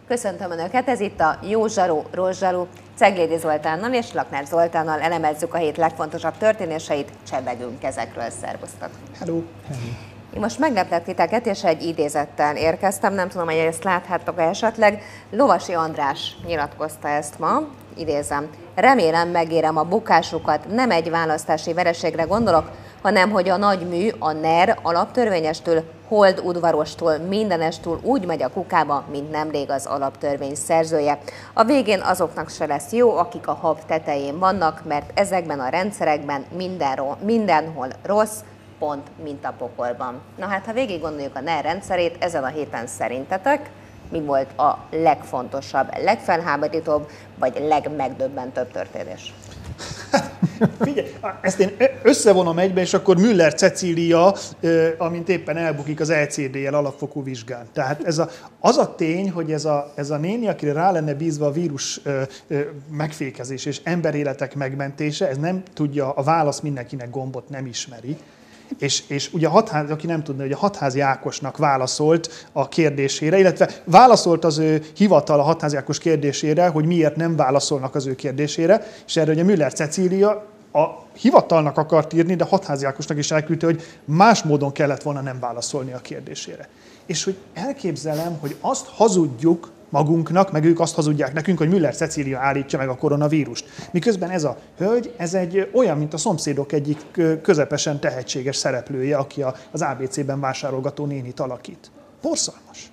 Köszöntöm Önöket, ez itt a Jó Zsaru, Rossz Zsaru. Ceglédi Zoltánnal és Lakner Zoltánnal elemezzük a hét legfontosabb történéseit, csevegünk ezekről. Szervusztok! Hello! Én most megleplek titeket, és egy idézettel érkeztem, nem tudom, hogy ezt láthattok esetleg. Lovasi András nyilatkozta ezt ma, idézem: remélem megérem a bukásukat, nem egy választási vereségre gondolok, hanem hogy a nagy mű, a NER alaptörvényestől, hold udvarostól, mindenestől úgy megy a kukába, mint nemrég az alaptörvény szerzője. A végén azoknak se lesz jó, akik a hab tetején vannak, mert ezekben a rendszerekben mindenhol rossz, pont mint a pokolban. Na hát, ha végig gondoljuk a NER rendszerét, ezen a héten szerintetek mi volt a legfontosabb, legfelháborítóbb, vagy legmegdöbbentőbb történés? Figyelj, ezt én összevonom egybe, és akkor Müller Cecília, amint éppen elbukik az ECDL alapfokú vizsgán. Tehát az a tény, hogy ez a néni, akire rá lenne bízva a vírus megfékezés és emberéletek megmentése, ez nem tudja, a válasz mindenkinek gombot nem ismeri. És ugye aki nem tudna, hogy a Hatházi Ákosnak válaszolt a kérdésére, illetve válaszolt az ő hivatal a Hatházi Ákos kérdésére, hogy miért nem válaszolnak az ő kérdésére, és erre ugye Müller Cecília a hivatalnak akart írni, de Hatházi Ákosnak is elküldte, hogy más módon kellett volna nem válaszolni a kérdésére. És hogy elképzelem, hogy azt hazudjuk magunknak, meg ők azt hazudják nekünk, hogy Müller Cecília állítja meg a koronavírust. Miközben ez a hölgy, ez egy olyan, mint a szomszédok egyik közepesen tehetséges szereplője, aki az ABC-ben vásárolgató nénit alakít. Borzalmas.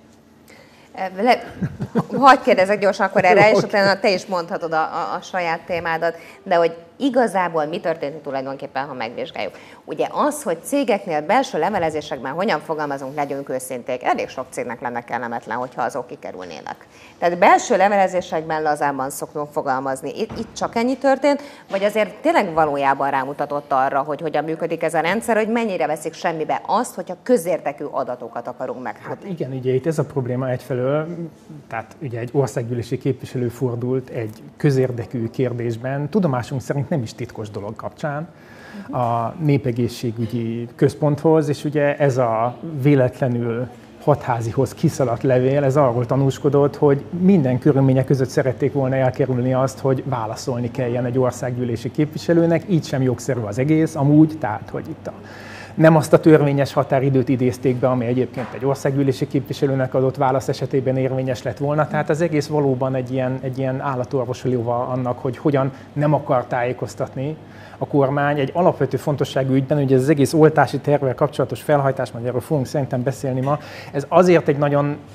Hadd kérdezek gyorsan akkor erre, és utána te is mondhatod a saját témádat, de hogy igazából mi történt tulajdonképpen, ha megvizsgáljuk. Ugye az, hogy cégeknél belső levelezésekben hogyan fogalmazunk, legyünk őszinték, elég sok cégnek lenne kellemetlen, hogyha azok kikerülnének. Tehát belső levelezésekben lazábban szoktunk fogalmazni. Itt csak ennyi történt, vagy azért tényleg valójában rámutatott arra, hogy hogyan működik ez a rendszer, hogy mennyire veszik semmibe azt, hogyha közértekű adatokat akarunk megtudni. Hát igen, ugye itt ez a probléma egyfelől, tehát ugye egy országgyűlési képviselő fordult egy közérdekű kérdésben, tudomásunk szerint nem is titkos dolog kapcsán a népegészségügyi központhoz, és ugye ez a véletlenül Hatházihoz kiszaladt levél, ez arról tanúskodott, hogy minden körülmények között szerették volna elkerülni azt, hogy válaszolni kelljen egy országgyűlési képviselőnek, így sem jogszerű az egész, amúgy, tehát hogy itt nem azt a törvényes határidőt idézték be, ami egyébként egy országgyűlési képviselőnek adott válasz esetében érvényes lett volna. Tehát az egész valóban egy ilyen állatorvosi jóval annak, hogy hogyan nem akar tájékoztatni a kormány egy alapvető fontosságú ügyben, ugye ez az egész oltási tervvel kapcsolatos felhajtás, majd erről fogunk szerintem beszélni ma, ez azért egy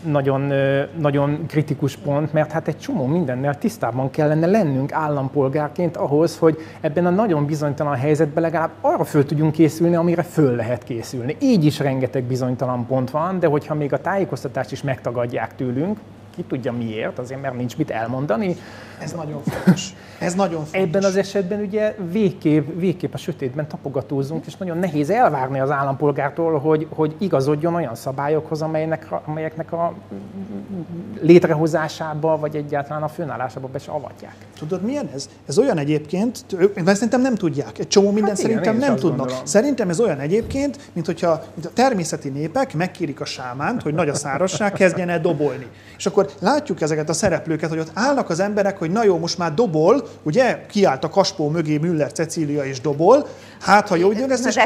nagyon kritikus pont, mert hát egy csomó mindennel tisztában kellene lennünk állampolgárként ahhoz, hogy ebben a nagyon bizonytalan helyzetben legalább arra föl tudjunk készülni, amire föl lehet készülni. Így is rengeteg bizonytalan pont van, de hogyha még a tájékoztatást is megtagadják tőlünk, ki tudja miért, azért mert nincs mit elmondani. Ez nagyon fontos. Ez nagyon fontos. Ebben az esetben ugye végképp a sötétben tapogatózunk, és nagyon nehéz elvárni az állampolgártól, hogy igazodjon olyan szabályokhoz, amelyeknek a létrehozásába, vagy egyáltalán a főnállásába be se avatják. Tudod, milyen ez? Ez olyan egyébként, mert szerintem nem tudják. Egy csomó mindent szerintem nem tudnak. Gondolom. Szerintem ez olyan egyébként, mint a természeti népek megkérik a sámánt, hogy nagy a szárazság, kezdjen el dobolni. És akkor látjuk ezeket a szereplőket, hogy ott állnak az emberek, hogy na jó, most már dobol, ugye? Kiállt a kaspó mögé Müller Cecília és dobol. Hát, ha jó idő lesz, és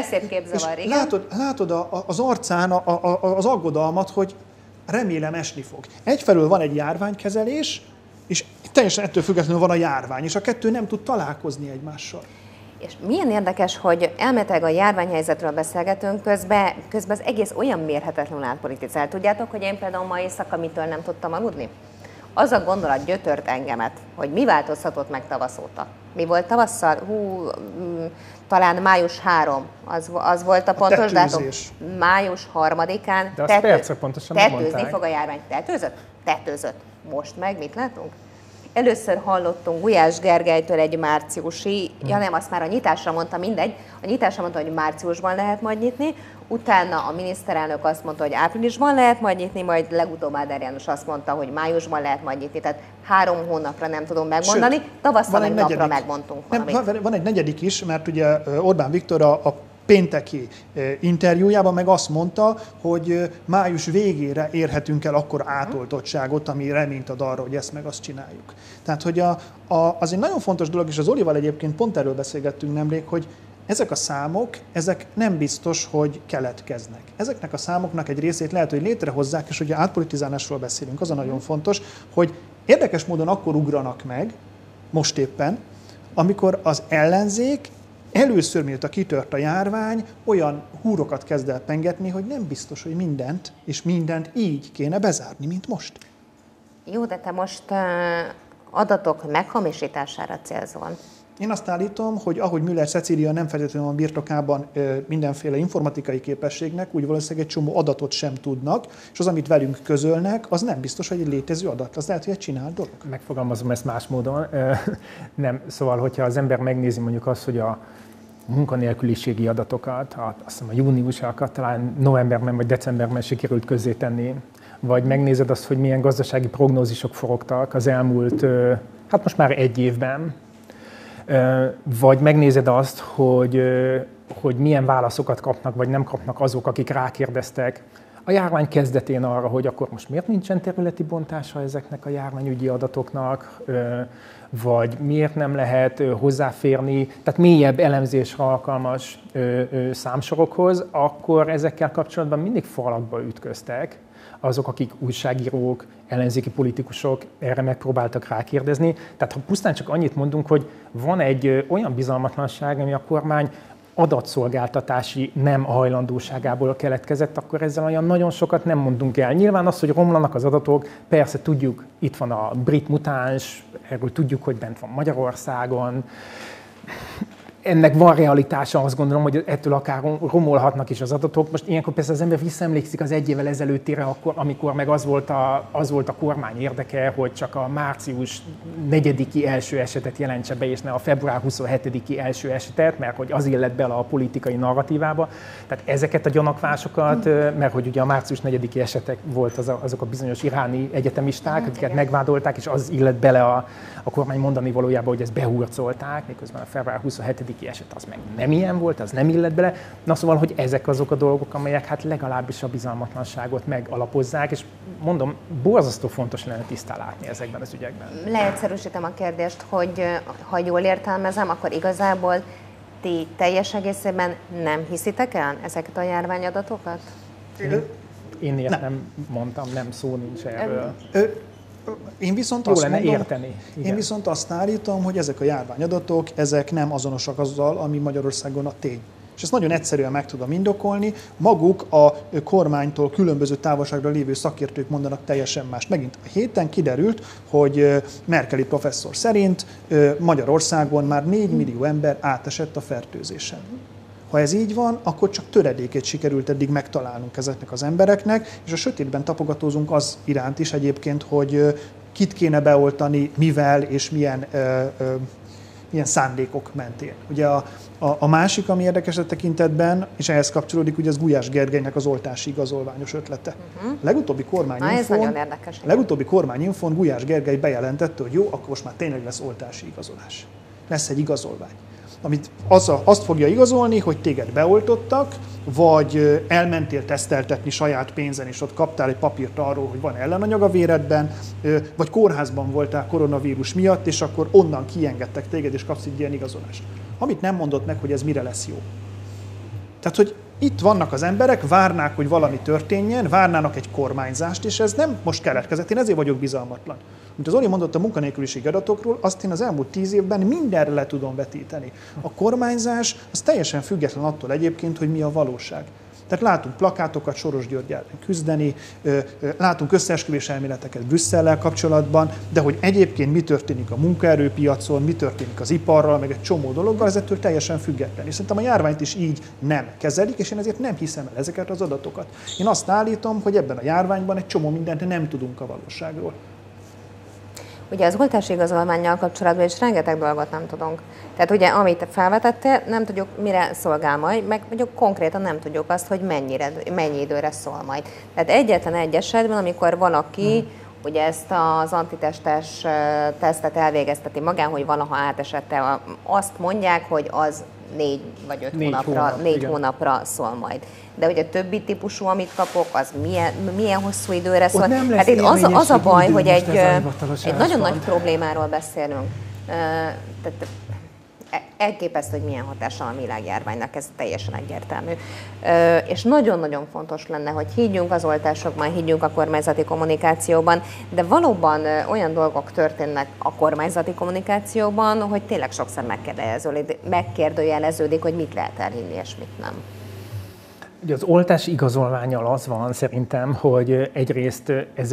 látod az arcán az aggodalmat, hogy remélem esni fog. Egyfelől van egy járványkezelés, és teljesen ettől függetlenül van a járvány, és a kettő nem tud találkozni egymással. És milyen érdekes, hogy elméletileg a járványhelyzetről beszélgetünk, közben az egész olyan mérhetetlenül átpolitizált. Tudjátok, hogy én például ma éjszaka mitől nem tudtam aludni? Az a gondolat gyötört engemet, hogy mi változhatott meg tavasz óta. Mi volt tavasszal? Talán május 3, az volt a pontos dátum. Május 3-án de azt percre pontosan tetőzni fog a járvány. Tetőzött. Most meg mit látunk? Először hallottunk Gulyás Gergelytől egy márciusi, ja nem, azt már a nyitásra mondta, mindegy, a nyitásra mondta, hogy márciusban lehet majd nyitni, utána a miniszterelnök azt mondta, hogy áprilisban lehet majd nyitni, majd legutóbb Áder János azt mondta, hogy májusban lehet majd nyitni, tehát 3 hónapra nem tudom megmondani, tavasszal egy napra megmondtunk valamit. Van egy negyedik is, mert ugye Orbán Viktor a pénteki interjújában meg azt mondta, hogy május végére érhetünk el akkora átoltottságot, ami reményt ad arra, hogy ezt meg azt csináljuk. Tehát, hogy az egy nagyon fontos dolog, és az Olival egyébként pont erről beszélgettünk nemrég, hogy ezek a számok, ezek nem biztos, hogy keletkeznek. Ezeknek a számoknak egy részét lehet, hogy létrehozzák, és ugye átpolitizálásról beszélünk, az a nagyon fontos, hogy érdekes módon akkor ugranak meg, most éppen, amikor az ellenzék először, mióta kitört a járvány, olyan húrokat kezd el pengetni, hogy nem biztos, hogy mindent így kéne bezárni, mint most. Jó, de te most adatok meghamisítására célzol. Én azt állítom, hogy ahogy Müller Cecília nem feltétlenül van birtokában mindenféle informatikai képességnek, úgy valószínűleg egy csomó adatot sem tudnak, és az, amit velünk közölnek, az nem biztos, hogy egy létező adat. Az lehet, hogy egy csinált dolog. Megfogalmazom ezt más módon. Nem, szóval, hogyha az ember megnézi mondjuk azt, hogy a munkanélküliségi adatokat, azt hiszem a júniusakat talán novemberben vagy decemberben sikerült közzétenni, vagy megnézed azt, hogy milyen gazdasági prognózisok forogtak az elmúlt, hát most már egy évben, vagy megnézed azt, hogy milyen válaszokat kapnak, vagy nem kapnak azok, akik rákérdeztek a járvány kezdetén arra, hogy akkor most miért nincsen területi bontása ezeknek a járványügyi adatoknak, vagy miért nem lehet hozzáférni, tehát mélyebb elemzésre alkalmas számsorokhoz, akkor ezekkel kapcsolatban mindig falakba ütköztek azok, akik újságírók, ellenzéki politikusok erre megpróbáltak rákérdezni. Tehát ha pusztán csak annyit mondunk, hogy van egy olyan bizalmatlanság, ami a kormány adatszolgáltatási nem hajlandóságából keletkezett, akkor ezzel olyan nagyon sokat nem mondunk el. Nyilván az, hogy romlanak az adatok, persze tudjuk, itt van a brit mutáns, erről tudjuk, hogy bent van Magyarországon. Ennek van realitása, azt gondolom, hogy ettől akár romolhatnak is az adatok. Most ilyenkor persze az ember visszaemlékszik az egy évvel ezelőttire, akkor, amikor meg az volt a kormány érdeke, hogy csak a március 4-i első esetet jelentse be, és ne a február 27-i első esetet, mert hogy az illet bele a politikai narratívába. Tehát ezeket a gyanakvásokat, mert hogy ugye a március 4-i esetek volt azok a bizonyos iráni egyetemisták, akiket megvádolták, és az illet bele a kormány mondani valójában, hogy ezt behurcolták, miközben a február 27-i eset az meg nem ilyen volt, az nem illet bele. Na szóval, hogy ezek azok a dolgok, amelyek hát legalábbis a bizalmatlanságot megalapozzák, és mondom, borzasztó fontos lenne tisztán látni ezekben az ügyekben. Leegyszerűsítem a kérdést, hogy ha jól értelmezem, akkor igazából ti teljes egészében nem hiszitek el ezeket a járványadatokat? Én ilyet nem mondtam, nem szó nincs erről. Én viszont, én viszont azt állítom, hogy ezek a járványadatok, ezek nem azonosak azzal, ami Magyarországon a tény. És ezt nagyon egyszerűen meg tudom indokolni. Maguk a kormánytól különböző távolságra lévő szakértők mondanak teljesen mást. Megint a héten kiderült, hogy Merkeli professzor szerint Magyarországon már 4 millió ember átesett a fertőzésen. Ha ez így van, akkor csak töredékét sikerült eddig megtalálnunk ezeknek az embereknek, és a sötétben tapogatózunk az iránt is egyébként, hogy kit kéne beoltani, mivel és milyen szándékok mentén. Ugye a másik, ami érdekes a tekintetben, és ehhez kapcsolódik, ugye az Gulyás Gergelynek az oltási igazolványos ötlete. Legutóbbi kormányinfón Gulyás Gergely bejelentette, hogy jó, akkor most már tényleg lesz oltási igazolás. Lesz egy igazolvány, amit azt fogja igazolni, hogy téged beoltottak, vagy elmentél teszteltetni saját pénzen, és ott kaptál egy papírt arról, hogy van ellenanyag a véredben, vagy kórházban voltál koronavírus miatt, és akkor onnan kiengedtek téged, és kapsz egy ilyen igazolást. Amit nem mondott meg, hogy ez mire lesz jó. Tehát, hogy itt vannak az emberek, várnák, hogy valami történjen, várnának egy kormányzást, és ez nem most keletkezett. Én ezért vagyok bizalmatlan. Mint az Oli mondott a munkanélküliségi adatokról, azt én az elmúlt 10 évben mindenre le tudom vetíteni. A kormányzás az teljesen független attól egyébként, hogy mi a valóság. Tehát látunk plakátokat Soros György ellen küzdeni, látunk összeesküvés elméleteket Brüsszellel kapcsolatban, de hogy egyébként mi történik a munkaerőpiacon, mi történik az iparral, meg egy csomó dologgal, ez ettől teljesen független. És szerintem a járványt is így nem kezelik, és én ezért nem hiszem el ezeket az adatokat. Én azt állítom, hogy ebben a járványban egy csomó mindent nem tudunk a valóságról. Ugye az oltási igazolvánnyal kapcsolatban is rengeteg dolgot nem tudunk. Tehát ugye, amit felvetettél, nem tudjuk, mire szolgál majd, meg mondjuk konkrétan nem tudjuk azt, hogy mennyi időre szól majd. Tehát egyetlen egy esetben, amikor valaki ugye ezt az antitestes tesztet elvégezteti magán, hogy valaha átesette, azt mondják, hogy az 4 vagy 5 4 hónapra szól majd. De hogy a többi típusú, amit kapok, az milyen hosszú időre szól? Hát itt az a baj, hogy egy nagyon nagy problémáról beszélünk. Tehát elképesztő, hogy milyen hatása a világjárványnak, ez teljesen egyértelmű. És nagyon-nagyon fontos lenne, hogy higgyünk az oltásokban, higgyünk a kormányzati kommunikációban, de valóban olyan dolgok történnek a kormányzati kommunikációban, hogy tényleg sokszor megkérdőjeleződik, hogy mit lehet elhinni és mit nem. Ugye az oltási igazolvánnyal az van szerintem, hogy egyrészt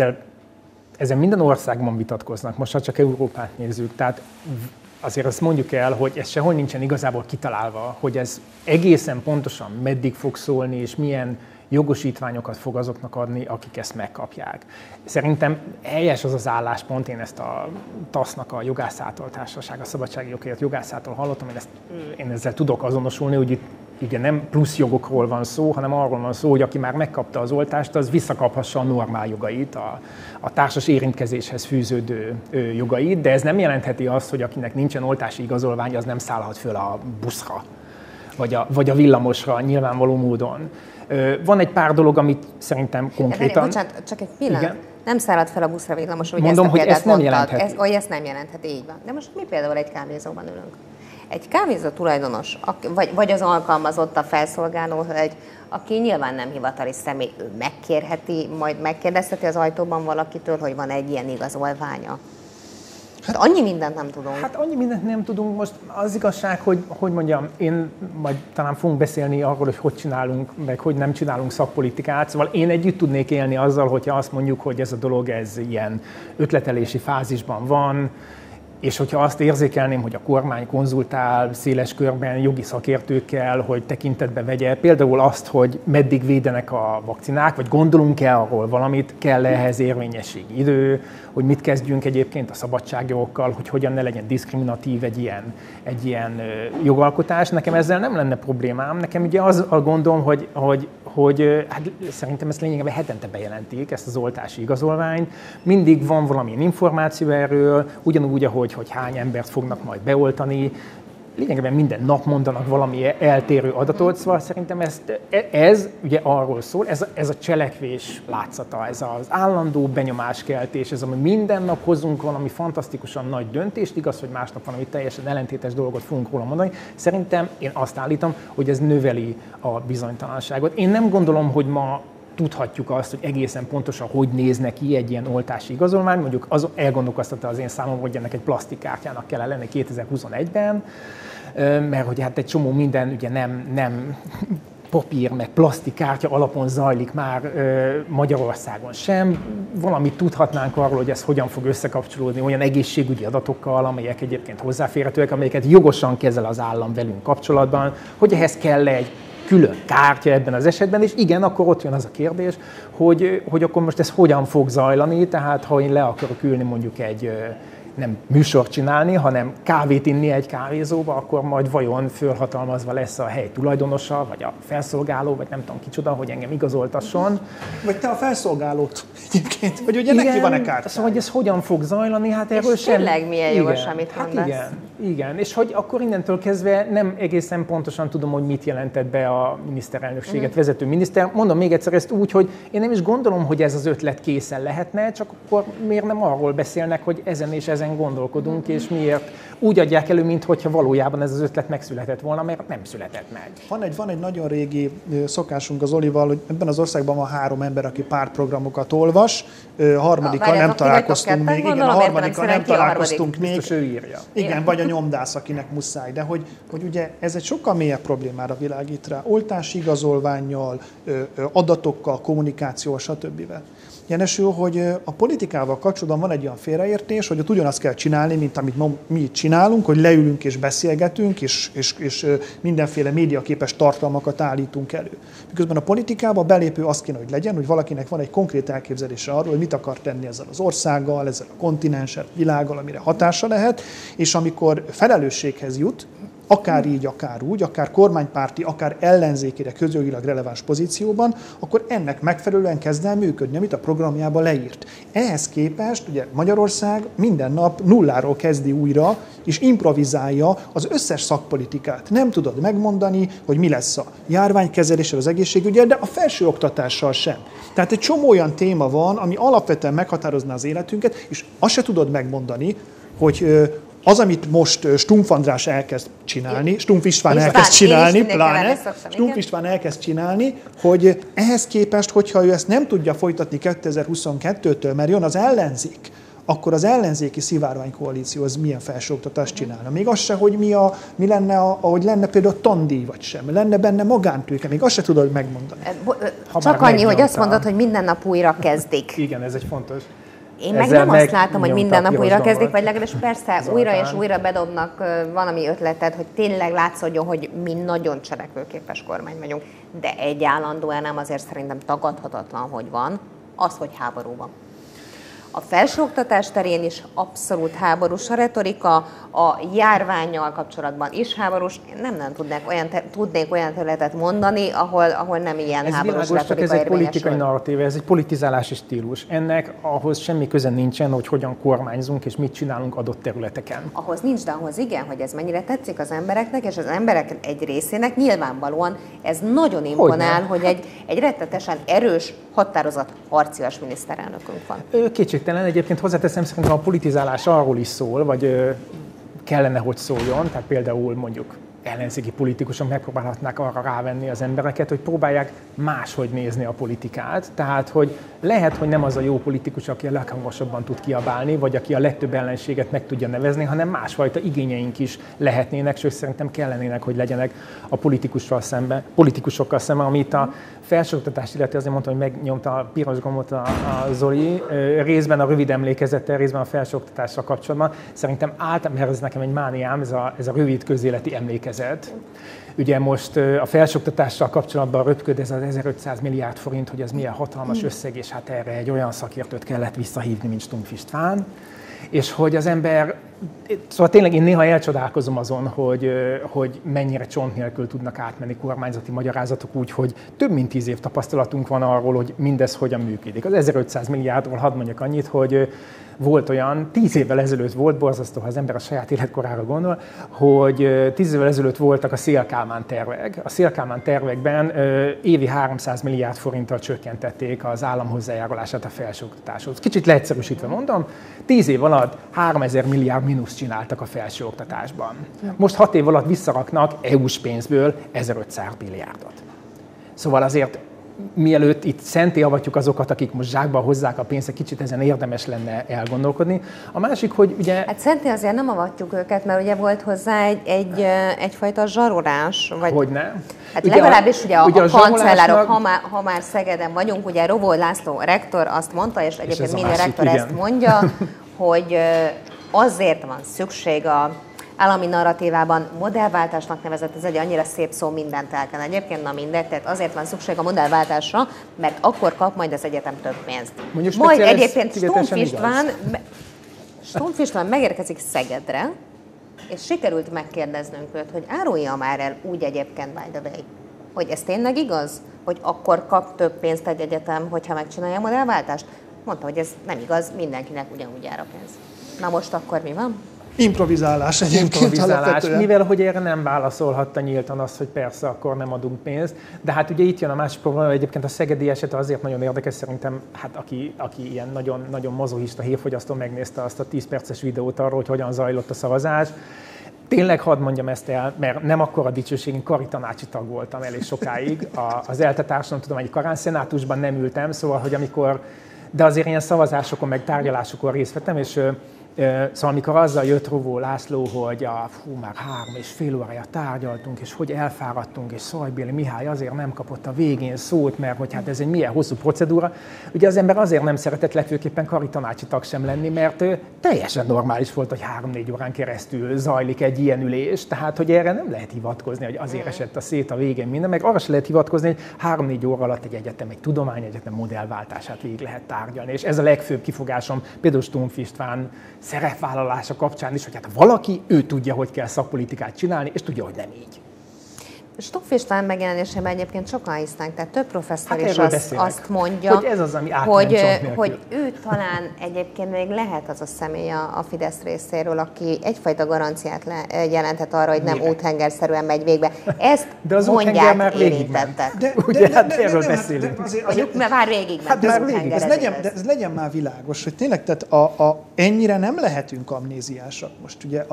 ezzel minden országban vitatkoznak, most ha csak Európát nézzük, tehát azért azt mondjuk el, hogy ez sehol nincsen igazából kitalálva, hogy ez egészen pontosan meddig fog szólni, és milyen jogosítványokat fog azoknak adni, akik ezt megkapják. Szerintem helyes az az álláspont, én ezt a TASZ-nak, a Jogászától Társaság, a Szabadsági Jogért Jogászától hallottam, én ezzel tudok azonosulni, hogy itt ugye nem plusz jogokról van szó, hanem arról van szó, hogy aki már megkapta az oltást, az visszakaphassa a normál jogait, a társas érintkezéshez fűződő jogait, de ez nem jelentheti azt, hogy akinek nincsen oltási igazolvány, az nem szállhat föl a buszra, vagy a villamosra nyilvánvaló módon. Van egy pár dolog, amit szerintem konkrétan... Bocsánat, csak egy pillanat. Igen? Nem szállhat fel a buszra, villamosra, hogy mondom, ezt a hogy ezt nem jelentheti. Ezt nem jelentheti, így van. De most mi például egy kávézóban ülünk? Egy kávézó tulajdonos, vagy az alkalmazott, a felszolgáló hölgy, aki nyilván nem hivatali személy, ő megkérheti, majd megkérdezheti az ajtóban valakitől, hogy van egy ilyen igazolványa. Hát annyi mindent nem tudunk. Hát annyi mindent nem tudunk. Most az igazság, hogy mondjam, én majd talán fogunk beszélni arról, hogy csinálunk, meg hogy nem csinálunk szakpolitikát. Szóval én együtt tudnék élni azzal, hogyha azt mondjuk, hogy ez a dolog ez ilyen ötletelési fázisban van, és hogyha azt érzékelném, hogy a kormány konzultál széles körben jogi szakértőkkel, hogy tekintetbe vegye például azt, hogy meddig védenek a vakcinák, vagy gondolunk-e arról valamit, kell ehhez érvényességi idő, hogy mit kezdjünk egyébként a szabadságjogokkal, hogy hogyan ne legyen diszkriminatív egy ilyen jogalkotás. Nekem ezzel nem lenne problémám. Nekem ugye az a gondom, hogy hát szerintem ezt lényegében hetente bejelentik, ezt az oltási igazolványt. Mindig van valamilyen információ erről, ugyanúgy, hogy hány embert fognak majd beoltani. Lényegében minden nap mondanak valami eltérő adatot, szóval szerintem ez ugye arról szól, ez a cselekvés látszata, ez az állandó benyomáskeltés, ez, ami minden nap hozunk valami fantasztikusan nagy döntést, igaz, hogy másnap valami teljesen ellentétes dolgot fogunk róla mondani. Szerintem én azt állítom, hogy ez növeli a bizonytalanságot. Én nem gondolom, hogy ma tudhatjuk azt, hogy egészen pontosan hogy néz neki egy ilyen oltási igazolvány. Mondjuk az elgondolkoztatta az én számomra, hogy ennek egy plastikkártyának kell lenni 2021-ben, mert hogy hát egy csomó minden ugye nem papír, meg plastikkártya alapon zajlik már Magyarországon sem. Valamit tudhatnánk arról, hogy ez hogyan fog összekapcsolódni olyan egészségügyi adatokkal, amelyek egyébként hozzáférhetőek, amelyeket jogosan kezel az állam velünk kapcsolatban, hogy ehhez kell egy külön kártya ebben az esetben, és igen, akkor ott jön az a kérdés, hogy akkor most ez hogyan fog zajlani, tehát ha én le akarok ülni mondjuk nem műsort csinálni, hanem kávét inni egy kávézóba, akkor majd vajon fölhatalmazva lesz a hely tulajdonosa, vagy a felszolgáló, vagy nem tudom kicsoda, hogy engem igazoltasson. Vagy te a felszolgálót egyébként, hogy ugye neki van-e kártya? Szóval, hogy ez hogyan fog zajlani, hát erről sem... tényleg milyen jogos, amit mondasz. Igen, és hogy akkor innentől kezdve nem egészen pontosan tudom, hogy mit jelentett be a miniszterelnökséget vezető miniszter. Mondom még egyszer ezt úgy, hogy én nem is gondolom, hogy ez az ötlet készen lehetne, csak akkor miért nem arról beszélnek, hogy ezen és ezen gondolkodunk, és miért úgy adják elő, mintha valójában ez az ötlet megszületett volna, mert nem született meg. Van egy nagyon régi szokásunk az Olival, hogy ebben az országban van 3 ember, aki pártprogramokat olvas, harmadikkal nem találkoztunk még. Igen, a harmadikkal nem találkoztunk még. Biztos ő írja. Igen, vagy a nyomdász, akinek muszáj. De hogy ugye ez egy sokkal mélyebb problémára világít rá. Oltási igazolvánnyal, adatokkal, kommunikációval, stb. Jenesül, hogy a politikával kapcsolatban van egy olyan félreértés, hogy ott ugyanazt kell csinálni, mint amit mi itt csinálunk, hogy leülünk és beszélgetünk, és mindenféle médiaképes tartalmakat állítunk elő. Miközben a politikában belépő az kéne, hogy legyen, hogy valakinek van egy konkrét elképzelése arról, hogy mit akar tenni ezzel az országgal, ezzel a kontinenssel, világgal, amire hatása lehet, és amikor felelősséghez jut, akár így, akár úgy, akár kormánypárti, akár ellenzékére közjogilag releváns pozícióban, akkor ennek megfelelően kezd el működni, amit a programjában leírt. Ehhez képest ugye Magyarország minden nap nulláról kezdi újra, és improvizálja az összes szakpolitikát. Nem tudod megmondani, hogy mi lesz a járványkezeléssel, az egészségügyel, de a felsőoktatással sem. Tehát egy csomó olyan téma van, ami alapvetően meghatározná az életünket, és azt se tudod megmondani, hogy az, amit most Stumpf András elkezd csinálni, Stumpf István elkezd csinálni, pláne, Stumpf István elkezd csinálni, hogy ehhez képest, hogyha ő ezt nem tudja folytatni 2022-től, mert jön az ellenzék, akkor az ellenzéki szivárványkoalíció az milyen felsőoktatást csinálna. Még az se, hogy mi lenne, ahogy lenne például a tandíj vagy sem. Lenne benne magántőke, még azt se tudod megmondani. Csak annyi, hogy azt mondod, hogy minden nap újra kezdik. Igen, ez egy fontos. Én meg nem azt látom, hogy minden nap újra kezdik, vagy legalábbis persze újra és újra bedobnak valami ötletet, hogy tényleg látszódjon, hogy mi nagyon cselekvőképes kormány vagyunk. De egy állandóan nem, azért szerintem tagadhatatlan, hogy van, az, hogy háború van. A felsőoktatás terén is abszolút háborús a retorika, a járvánnyal kapcsolatban is háborús. Nem tudnék olyan területet mondani, ahol nem ilyen ez háborús világos, retorika ez egy politikai érvényesül. narratíva, ez egy politizálási stílus. Ennek ahhoz semmi köze nincsen, hogy hogyan kormányzunk és mit csinálunk adott területeken. Ahhoz nincs, de ahhoz igen, hogy ez mennyire tetszik az embereknek, és az emberek egy részének nyilvánvalóan ez nagyon imponál, hogy egy rettetesen erős, határozott, harcias miniszterelnökünk van. Kétségtelen, egyébként hozzáteszem, szerintem a politizálás arról is szól, vagy kellene, hogy szóljon, tehát például mondjuk ellenzéki politikusok megpróbálhatnák arra rávenni az embereket, hogy próbálják máshogy nézni a politikát. Tehát, hogy lehet, hogy nem az a jó politikus, aki a leghangosabban tud kiabálni, vagy aki a legtöbb ellenséget meg tudja nevezni, hanem másfajta igényeink is lehetnének, sőt szerintem kellenének, hogy legyenek a politikusokkal szemben, amit a felsőoktatást illeti, azért mondtam, hogy megnyomta a piros gombot a Zoli, részben a rövid emlékezettel, részben a felsőoktatással kapcsolatban. Szerintem mert ez nekem egy mániám, ez a rövid közéleti emlékezet. Ugye most a felsőoktatással kapcsolatban röpköd ez az 1500 milliárd forint, hogy ez milyen hatalmas összeg, és hát erre egy olyan szakértőt kellett visszahívni, mint Stumpf István. És hogy az ember, szóval tényleg én néha elcsodálkozom azon, hogy mennyire csont nélkül tudnak átmenni kormányzati magyarázatok úgy, hogy több mint 10 év tapasztalatunk van arról, hogy mindez hogyan működik. Az 1500 milliárdról hadd mondjak annyit, hogy volt olyan, 10 évvel ezelőtt volt, borzasztó, ha az ember a saját életkorára gondol, hogy 10 évvel ezelőtt voltak a Széll-Kálmán tervek. A Széll-Kálmán tervekben évi 300 milliárd forinttal csökkentették az állam hozzájárulását a felsőoktatáshoz. Kicsit leegyszerűsítve mondom, 10 év alatt 3000 milliárd mínuszt csináltak a felsőoktatásban. Most 6 év alatt visszaraknak EU-s pénzből 1500 milliárdot. Szóval azért mielőtt itt szenté avatjuk azokat, akik most zsákba hozzák a pénzt, egy kicsit ezen érdemes lenne elgondolkodni. A másik, hogy ugye... Hát szenté azért nem avatjuk őket, mert ugye volt hozzá egyfajta zsarolás. Vagy... Hogyne? Hát ugye legalábbis ugye a kancellárok, ha már Szegeden vagyunk, ugye Rovó László rektor azt mondta, és egyébként minden rektor ezt mondja, hogy azért van szükség a állami narratívában modellváltásnak nevezett, ez egy annyira szép szó, mindent elken. Egyébként, na mindegy, tehát azért van szükség a modellváltásra, mert akkor kap majd az egyetem több pénzt. Majd egyébként Stumpf István megérkezik Szegedre, és sikerült megkérdeznünk őt, hogy árulja már el úgy egyébként, by the way, hogy ez tényleg igaz, hogy akkor kap több pénzt egy egyetem, hogyha megcsinálja a modellváltást? Mondta, hogy ez nem igaz, mindenkinek ugyanúgy jár a pénz. Na most akkor mi van? Improvizálás egyébként alapvetően. Mivel hogy erre nem válaszolhatta nyíltan azt, hogy persze, akkor nem adunk pénzt. De hát ugye itt jön a másik probléma, egyébként a szegedi eset azért nagyon érdekes, szerintem, hát aki ilyen nagyon, nagyon mazochista hírfogyasztó megnézte azt a 10 perces videót arról, hogy hogyan zajlott a szavazás. Tényleg hadd mondjam ezt el, mert nem akkora dicsőség, én karitanácsi tag voltam elég sokáig. Az ELTE Társadalomtudományi Karán szenátusban nem ültem, szóval, hogy de azért ilyen szavazásokon, meg tárgyalásokon részt vettem, és szóval amikor azzal jött Rovó László, hogy már 3,5 órája tárgyaltunk, és hogy elfáradtunk, és Szajbéli Mihály azért nem kapott a végén szót, mert hogy hát ez egy milyen hosszú procedúra. Ugye az ember azért nem szeretett legfőképpen karitanácsi tag sem lenni, mert teljesen normális volt, hogy 3-4 órán keresztül zajlik egy ilyen ülés, tehát hogy erre nem lehet hivatkozni, hogy azért esett a szét a végén minden, meg arra sem lehet hivatkozni, hogy 3-4 óra alatt egy egyetem, egy tudományegyetem modellváltását végig lehet tárgyalni. És ez a legfőbb kifogásom például Stumpf István szerepvállalása kapcsán is, hogy hát valaki, ő tudja, hogy kell szakpolitikát csinálni, és tudja, hogy nem így. Stumpf István megjelenésében egyébként sokan hisznek, tehát több professzor Hát is azt mondja, hogy ez az, ami hogy ő talán egyébként még lehet az a személy a Fidesz részéről, aki egyfajta garanciát jelentett arra, hogy nem úthengerszerűen megy végbe. Ezt de az mondják már érintettek. Ugye, hát erről beszélünk. Mondjuk már végig ment az úthengerezés. Ez legyen már világos, hogy tényleg tehát ennyire nem lehetünk amnéziásak. Most ugye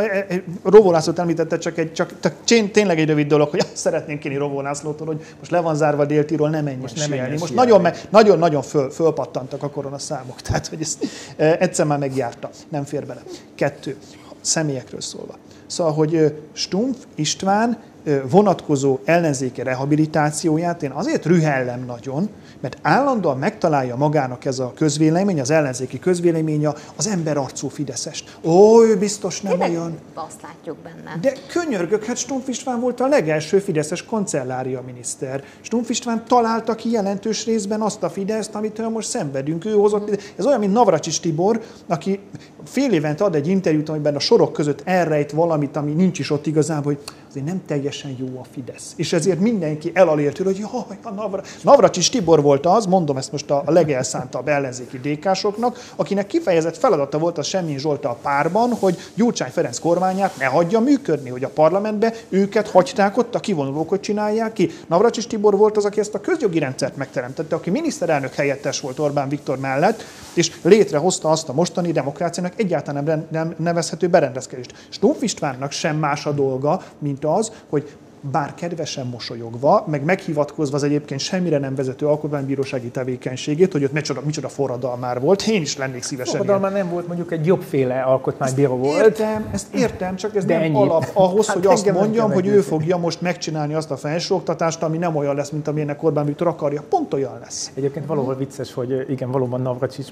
Rovó Lászlót említette, csak tényleg egy rövid dolog, hogy azt szeretnénk kérni Rovó Lászlótól, hogy most le van zárva Dél-Tirol, nem menjen sielni. Most nagyon-nagyon fölpattantak a koronaszámok, tehát hogy ezt egyszer már megjárta, nem fér bele. 2. Személyekről szólva. Szóval, hogy Stumpf István vonatkozó ellenzéki rehabilitációját én azért rühellem nagyon, mert állandóan megtalálja magának ez a közvélemény, az ellenzéki közvélemény az emberarcú fideszest. Ő biztos nem olyan. Azt látjuk benne. De könyörgök, hát Stumpf István volt a legelső fideszes kancellária miniszter. Stumpf István találta ki jelentős részben azt a Fideszt, amitől most szenvedünk. Ő hozott. Ez olyan, mint Navracsics Tibor, aki fél évente ad egy interjút, amiben a sorok között elrejt valamit, ami nincs is ott igazából, hogy azért nem teljesen jó a Fidesz. És ezért mindenki elalért, hogy jaj, Navracsics Tibor volt az, mondom ezt most a legelszántabb ellenzéki DK-soknak, akinek kifejezett feladata volt a Semjén Zsolttal párban, hogy Gyurcsány Ferenc kormányát ne hagyja működni, hogy a parlamentbe őket hagyták ott, a kivonulókat csinálják ki. Navracsics Tibor volt az, aki ezt a közjogi rendszert megteremtette, aki miniszterelnök helyettes volt Orbán Viktor mellett, és létrehozta azt a mostani demokráciának egyáltalán nem nevezhető berendezkedést. Stumpf Istvánnak sem más a dolga, mint az, hogy bár kedvesen mosolyogva, meg meghivatkozva az egyébként semmire nem vezető alkotmánybírósági tevékenységét, hogy ott micsoda forradalmár volt, én is lennék szívesen. Forradalmár nem volt, mondjuk egy jobbféle alkotmánybíró volt. Ezt értem, csak ez de nem ennyi. Alap ahhoz, hát hogy azt mondjam, hogy ő fogja most megcsinálni azt a felsőoktatást, ami nem olyan lesz, mint amilyenek Orbán Viktor akarja. Pont olyan lesz. Egyébként valahol vicces, hogy igen, valóban Navracsics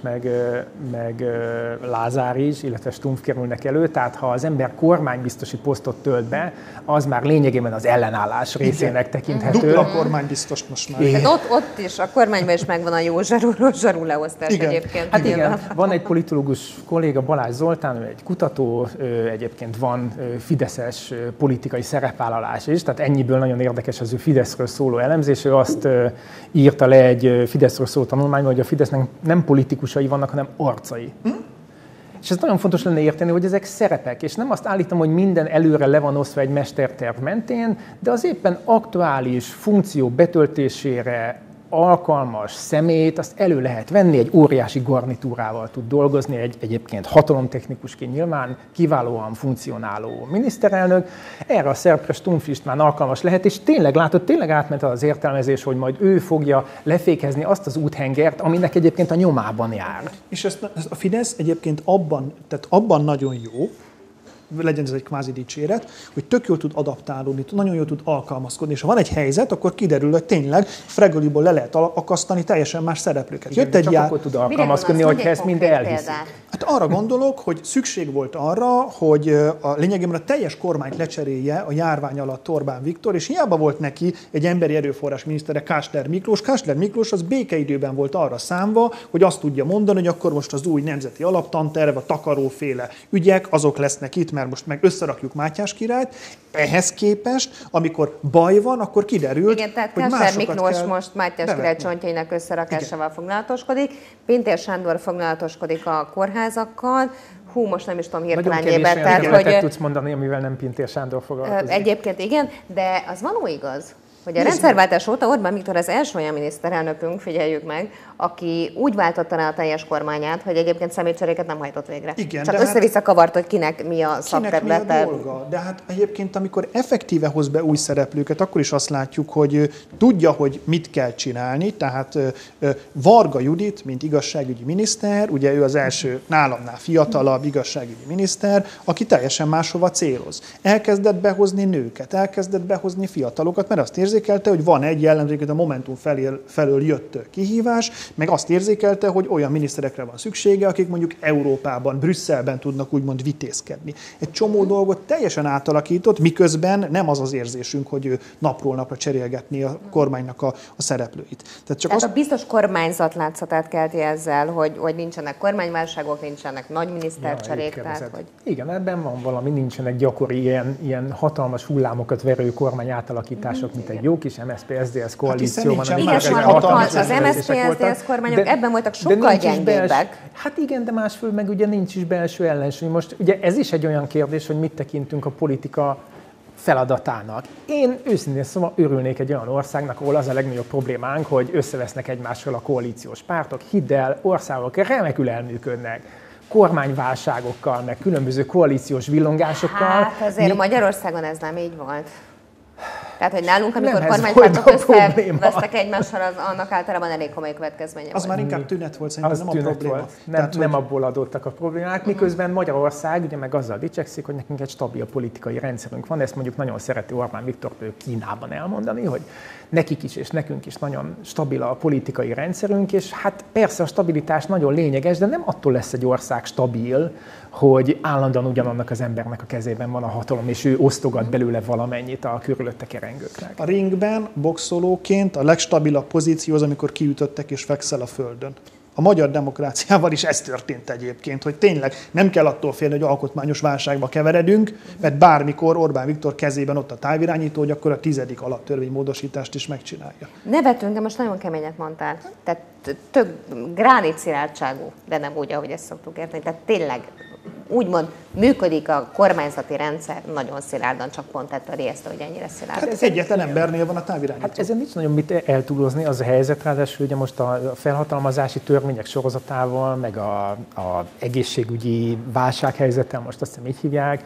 meg Lázár is, illetve Stumpf kerülnek elő, tehát ha az ember kormánybiztosi posztot tölt be, az már lényegében az ellenállás részének tekinthető. Dupla kormánybiztos most már. Hát ott is, a kormányban is megvan a jó zsarú leosztás egyébként. Hát igen, van egy politológus kolléga, Balázs Zoltán, ő egy kutató, egyébként van fideszes politikai szerepvállalás is, tehát ennyiből nagyon érdekes az ő Fideszről szóló elemzés. Ő azt írta le egy Fideszről szóló tanulmányban, hogy a Fidesznek nem politikusai vannak, hanem arcai. És ez nagyon fontos lenne érteni, hogy ezek szerepek, és nem azt állítom, hogy minden előre le van osztva egy mesterterv mentén, de az éppen aktuális funkció betöltésére alkalmas személyt, azt elő lehet venni, egy óriási garnitúrával tud dolgozni, egyébként hatalomtechnikusként nyilván kiválóan funkcionáló miniszterelnök. Erre a szerepre Stumpf István alkalmas lehet, és tényleg átment az értelmezés, hogy majd ő fogja lefékezni azt az úthengert, aminek egyébként a nyomában jár. És ezt a Fidesz egyébként abban nagyon jó, legyen ez egy kvázi dicséret, hogy tök jól tud adaptálódni, nagyon jól tud alkalmazkodni, és ha van egy helyzet, akkor kiderül, hogy tényleg Fregoliból le lehet akasztani teljesen más szereplőket. Igen, csak akkor tud alkalmazkodni, hogyha ezt mind elhiszik. Hát arra gondolok, hogy szükség volt arra, hogy lényegében a teljes kormányt lecserélje a járvány alatt Orbán Viktor, és hiába volt neki egy emberi erőforrás minisztere, Kásler Miklós. Kásler Miklós az békeidőben volt arra számva, hogy azt tudja mondani, hogy akkor most az új nemzeti alaptanterv, a takaróféle ügyek, azok lesznek itt, mert most meg összerakjuk Mátyás királyt. Ehhez képest, amikor baj van, akkor kiderül, igen, tehát hogy Kásler Miklós kell most Mátyás király csontjainak összerakásával foglalatoskodik, Pintér Sándor foglalatoskodik a kórházakkal, most nem is tudom hirtelen nyilván. Nagyon kevés tudsz mondani, amivel nem Pintér Sándor foglalkozik. Egyébként igen, de az való igaz, hogy a rendszerváltás óta Orbán Viktor az első olyan miniszterelnökünk, figyeljük meg, aki úgy váltotta rá a teljes kormányát, hogy egyébként személycseréket nem hajtott végre. Igen, csak össze-vissza kavart, hogy kinek mi a szakterülete. Kinek mi a dolga. De hát egyébként, amikor effektíve hoz be új szereplőket, akkor is azt látjuk, hogy tudja, hogy mit kell csinálni. Tehát Varga Judit, mint igazságügyi miniszter, ugye ő az első nálamnál fiatalabb igazságügyi miniszter, aki teljesen máshova céloz. Elkezdett behozni nőket, elkezdett behozni fiatalokat, mert azt érzi, érzékelte, hogy van egy jellemzőként a Momentum felől jött kihívás, meg azt érzékelte, hogy olyan miniszterekre van szüksége, akik mondjuk Európában, Brüsszelben tudnak úgymond vitézkedni. Egy csomó dolgot teljesen átalakított, miközben nem az az érzésünk, hogy ő napról napra cserélgetné a kormánynak a szereplőit. Tehát a biztos kormányzat látszatát kelti ezzel, hogy nincsenek kormányválságok, nincsenek nagy minisztercserék. Igen, ebben van valami, nincsenek gyakori ilyen hatalmas hullámokat verő kormány átalakítások, mint egy jó kis MSZP-SZDSZ koalíció van. Igen, az MSZP-SZDSZ kormányok ebben voltak sokkal gyengébbek. Hát igen, de másfél meg ugye nincs is belső ellensúly. Most ugye ez is egy olyan kérdés, hogy mit tekintünk a politika feladatának. Én őszintén szóval örülnék egy olyan országnak, ahol az a legnagyobb problémánk, hogy összevesznek egymással a koalíciós pártok. Hidd el, országok remekül elműködnek, kormányválságokkal, meg különböző koalíciós villongásokkal. Hát azért Magyarországon ez nem így volt. Tehát, hogy nálunk, amikor kormánypártok összevesztek egymással, az annak általában elég komoly következménye az volt. már inkább tünet volt, szerintem az nem a probléma. Volt. Nem abból adottak a problémák, miközben Magyarország ugye meg azzal dicsekszik, hogy nekünk egy stabil politikai rendszerünk van, ezt mondjuk nagyon szereti Orbán Viktor Kínában elmondani, hogy nekik is és nekünk is nagyon stabil a politikai rendszerünk, és hát persze a stabilitás nagyon lényeges, de nem attól lesz egy ország stabil, hogy állandóan ugyanannak az embernek a kezében van a hatalom, és ő osztogat belőle valamennyit a körülötte kerengőknek. A ringben boxolóként a legstabilabb pozíció az, amikor kiütöttek és fekszel a földön. A magyar demokráciával is ez történt egyébként, hogy tényleg nem kell attól félni, hogy alkotmányos válságba keveredünk, mert bármikor Orbán Viktor kezében ott a távirányító, hogy akkor a 10. alaptörvénymódosítást is megcsinálja. Nevetünk, de most nagyon keményet mondtál. Tehát tök gránit szilárdságú, de nem úgy, ahogy ezt szoktuk érteni. Tehát tényleg úgymond működik a kormányzati rendszer nagyon szilárdan, csak pont ettől rijesztő, hogy ennyire szilárd. Hát ez egyetlen embernél van a távirányító. Hát ezen nincs nagyon mit eltúlozni, az a helyzet, ráadásul ugye most a felhatalmazási törvények sorozatával, meg a egészségügyi válsághelyzettel, most azt hiszem így hívják,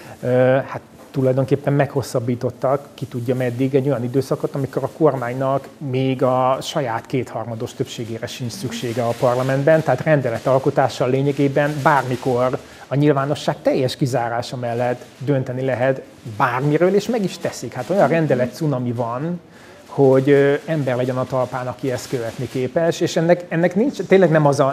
hát tulajdonképpen meghosszabbítottak, ki tudja meddig, egy olyan időszakot, amikor a kormánynak még a saját kétharmados többségére sincs szüksége a parlamentben, tehát rendeletalkotással lényegében bármikor a nyilvánosság teljes kizárása mellett dönteni lehet bármiről, és meg is teszik. Hát olyan rendelet cunami van, hogy ember legyen a talpán, aki ezt követni képes, és ennek nincs, tényleg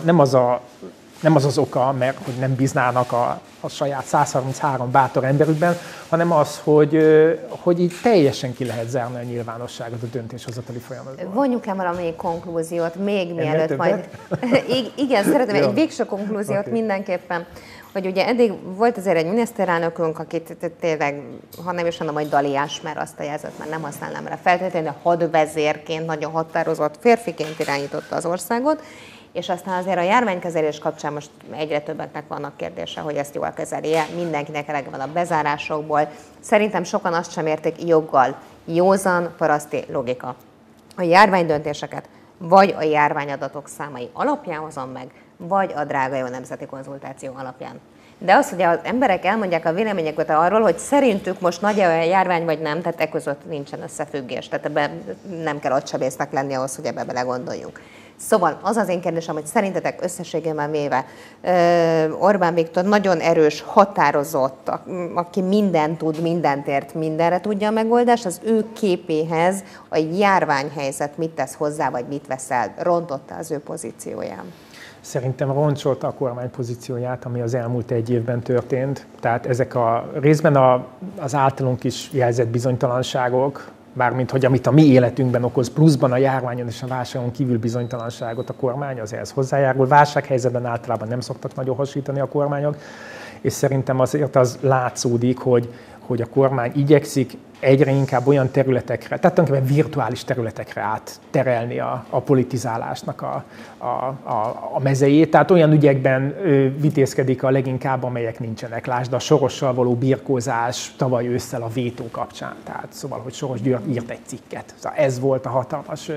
nem az oka, mert hogy nem bíznának a saját 133 bátor emberükben, hanem az, hogy így teljesen ki lehet zárni a nyilvánosságot a döntéshozatali folyamatban. Vonjuk le valami konklúziót, még mielőtt majd... Igen, szeretném egy végső konklúziót mindenképpen, hogy ugye eddig volt azért egy miniszterelnökünk, akit tényleg, ha nem is mondom, hogy daliás, mert azt a jelzőt már nem használnám rá feltétlenül, de hadvezérként, nagyon határozott férfiként irányította az országot, és aztán azért a járványkezelés kapcsán most egyre többeknek vannak kérdése, hogy ezt jól kezeli-e, mindenkinek elege van a bezárásokból. Szerintem sokan azt sem érték joggal, józan paraszti logika. A járványdöntéseket vagy a járványadatok számai alapján hozom meg, vagy a drága jó nemzeti konzultáció alapján. De az, hogy az emberek elmondják a véleményeket arról, hogy szerintük most nagy a járvány vagy nem, tehát e között nincsen összefüggés. Tehát ebben nem kell agysebésznek lenni ahhoz, hogy ebbe belegondoljunk. Szóval az az én kérdésem, hogy szerintetek összességében véve Orbán Viktor nagyon erős, határozott, aki mindent tud, mindent ért, mindenre tudja a megoldást, az ő képéhez a járványhelyzet mit tesz hozzá, vagy mit vesz el, rontotta az ő pozícióján? Szerintem roncsolta a kormány pozícióját, ami az elmúlt egy évben történt. Tehát ezek a részben az általunk is jelzett bizonytalanságok, mármint hogy amit a mi életünkben okoz, pluszban a járványon és a válságon kívül bizonytalanságot a kormány, az ehhez hozzájárul. Válsághelyzetben általában nem szoktak nagyon hasítani a kormányok, és szerintem azért az látszódik, hogy a kormány igyekszik egyre inkább olyan területekre, tehát tulajdonképpen virtuális területekre átterelni a politizálásnak a mezejét. Tehát olyan ügyekben vitézkedik a leginkább, amelyek nincsenek. Lásd a Sorossal való birkózás tavaly ősszel a vétó kapcsán. Tehát szóval, hogy Soros György írt egy cikket. Szóval ez volt a hatalmas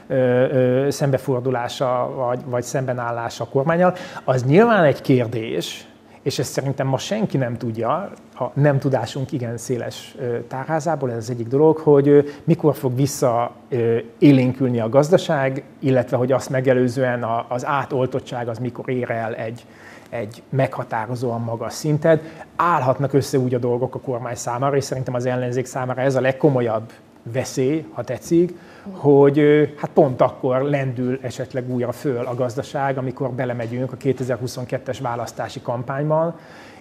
szembefordulása vagy szembenállása a kormánnyal. Az nyilván egy kérdés, és ezt szerintem ma senki nem tudja, a nem tudásunk igen széles tárházából, ez az egyik dolog, hogy mikor fog visszaélénkülni a gazdaság, illetve hogy azt megelőzően az átoltottság az mikor ér el egy meghatározóan magas szintet. Állhatnak össze úgy a dolgok a kormány számára, és szerintem az ellenzék számára ez a legkomolyabb veszély, ha tetszik, hogy hát pont akkor lendül esetleg újra föl a gazdaság, amikor belemegyünk a 2022-es választási kampányban,